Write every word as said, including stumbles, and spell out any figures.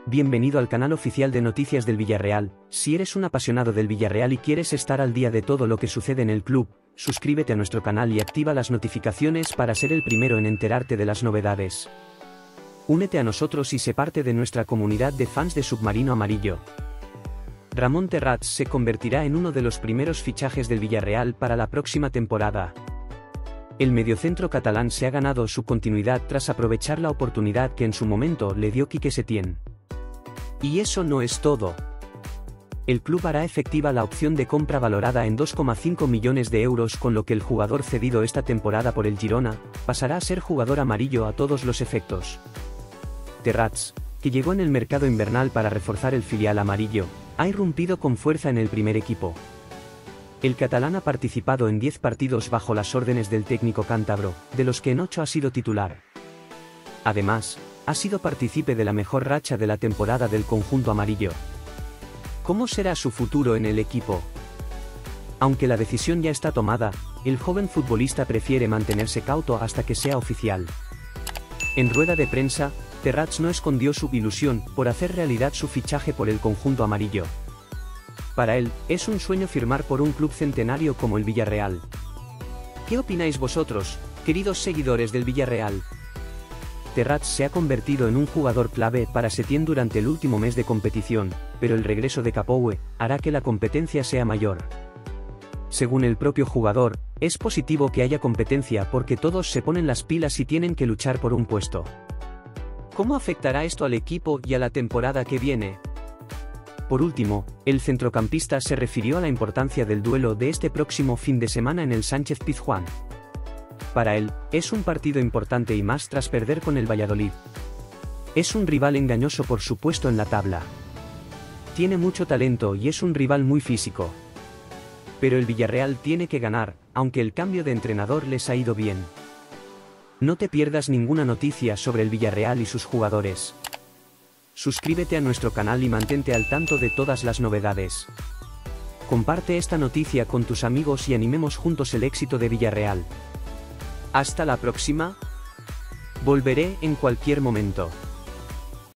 Bienvenido al canal oficial de Noticias del Villarreal. Si eres un apasionado del Villarreal y quieres estar al día de todo lo que sucede en el club, suscríbete a nuestro canal y activa las notificaciones para ser el primero en enterarte de las novedades. Únete a nosotros y sé parte de nuestra comunidad de fans de Submarino Amarillo. Ramon Terrats se convertirá en uno de los primeros fichajes del Villarreal para la próxima temporada. El mediocentro catalán se ha ganado su continuidad tras aprovechar la oportunidad que en su momento le dio Quique Setién. Y eso no es todo. El club hará efectiva la opción de compra valorada en dos coma cinco millones de euros, con lo que el jugador cedido esta temporada por el Girona pasará a ser jugador amarillo a todos los efectos. Terrats, que llegó en el mercado invernal para reforzar el filial amarillo, ha irrumpido con fuerza en el primer equipo. El catalán ha participado en diez partidos bajo las órdenes del técnico cántabro, de los que en ocho ha sido titular. Además, ha sido partícipe de la mejor racha de la temporada del conjunto amarillo. ¿Cómo será su futuro en el equipo? Aunque la decisión ya está tomada, el joven futbolista prefiere mantenerse cauto hasta que sea oficial. En rueda de prensa, Terrats no escondió su ilusión por hacer realidad su fichaje por el conjunto amarillo. Para él, es un sueño firmar por un club centenario como el Villarreal. ¿Qué opináis vosotros, queridos seguidores del Villarreal? Terrats se ha convertido en un jugador clave para Setién durante el último mes de competición, pero el regreso de Capoue hará que la competencia sea mayor. Según el propio jugador, es positivo que haya competencia porque todos se ponen las pilas y tienen que luchar por un puesto. ¿Cómo afectará esto al equipo y a la temporada que viene? Por último, el centrocampista se refirió a la importancia del duelo de este próximo fin de semana en el Sánchez Pizjuán. Para él, es un partido importante y más tras perder con el Valladolid. Es un rival engañoso por su puesto en la tabla. Tiene mucho talento y es un rival muy físico. Pero el Villarreal tiene que ganar, aunque el cambio de entrenador les ha ido bien. No te pierdas ninguna noticia sobre el Villarreal y sus jugadores. Suscríbete a nuestro canal y mantente al tanto de todas las novedades. Comparte esta noticia con tus amigos y animemos juntos el éxito de Villarreal. Hasta la próxima. Volveré en cualquier momento.